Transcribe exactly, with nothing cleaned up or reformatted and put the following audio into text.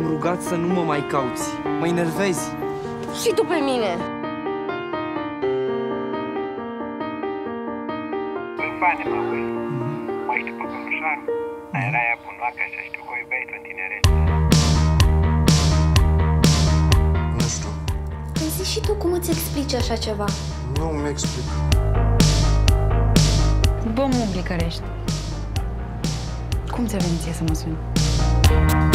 te-am rugat să nu mă mai cauți. Mă enervezi. Și tu pe mine. În fane, mă, băi. Mai știu pe cămășarul? Era aia bunoacă și știu că o iubeai în tinerețe. Nu știu. Păi zi și tu cum îți explici așa ceva? Nu mi explic. Bă, mă, București. Cum ți-a venit ție să mă suni?